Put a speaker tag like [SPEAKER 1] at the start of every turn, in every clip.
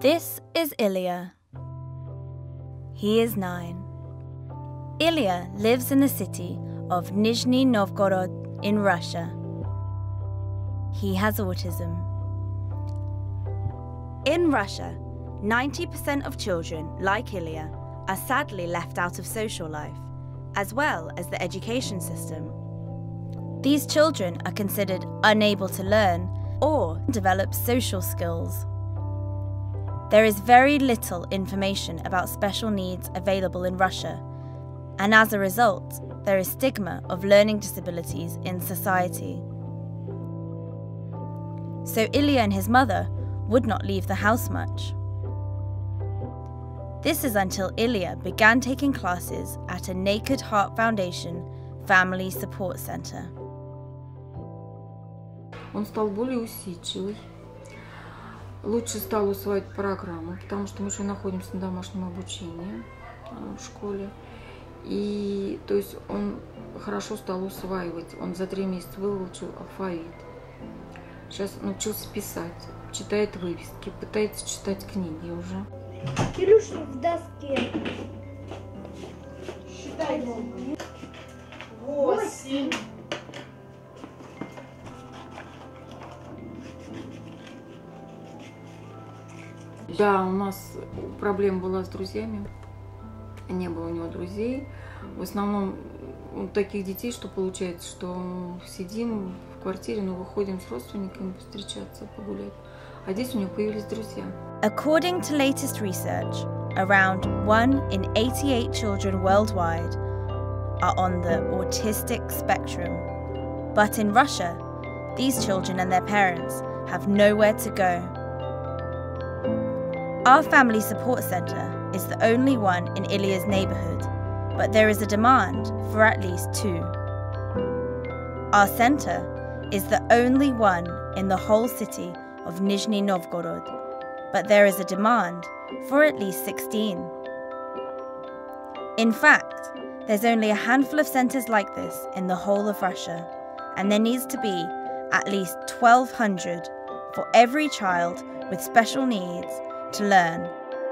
[SPEAKER 1] This is Ilya. He is 9. Ilya lives in the city of Nizhny Novgorod in Russia. He has autism. In Russia, 90% of children, like Ilya, are sadly left out of social life, as well as the education system. These children are considered unable to learn or develop social skills. There is very little information about special needs available in Russia, and as a result, there is stigma of learning disabilities in society. So Ilya and his mother would not leave the house much. This is until Ilya began taking classes at a Naked Heart Foundation Family Support Center.
[SPEAKER 2] Он стал более усидчивый, лучше стал усваивать программу, потому что мы еще находимся на домашнем обучении в школе. И то есть он хорошо стал усваивать, он за 3 месяца выучил алфавит. Сейчас научился писать, читает вывески, пытается читать книги уже.
[SPEAKER 3] Кирюша в доске. Считай много. 8.
[SPEAKER 2] Да, у нас проблема была с друзьями. Не было у него друзей. В основном таких детей, что получается, что сидим в квартире, но выходим с родственниками встречаться, погулять. А здесь у него появились друзья.
[SPEAKER 1] According to latest research, around 1 in 88 children worldwide are on the autistic spectrum. But in Russia, these children and their parents have nowhere to go. Our family support center is the only one in Ilya's neighborhood, but there is a demand for at least 2. Our center is the only one in the whole city of Nizhny Novgorod, but there is a demand for at least 16. In fact, there's only a handful of centers like this in the whole of Russia, and there needs to be at least 1,200 for every child with special needs to learn,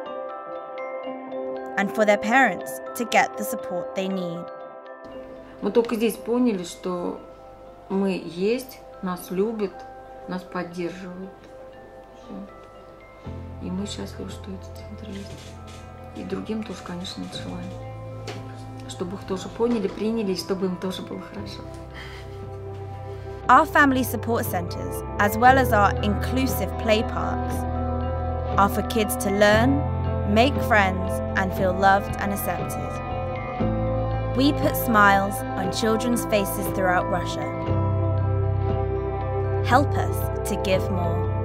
[SPEAKER 1] and for their parents to get the support they need.
[SPEAKER 2] Мы только здесь поняли, что мы есть, нас любят, нас поддерживают. Все. И мы счастливы, что этот центр есть. И другим тоже, конечно, желаем. Чтобы их тоже поняли, приняли, и чтобы им тоже было хорошо.
[SPEAKER 1] Our family support centers, as well as our inclusive play parks, are for kids to learn, make friends, and feel loved and accepted. We put smiles on children's faces throughout Russia. Help us to give more.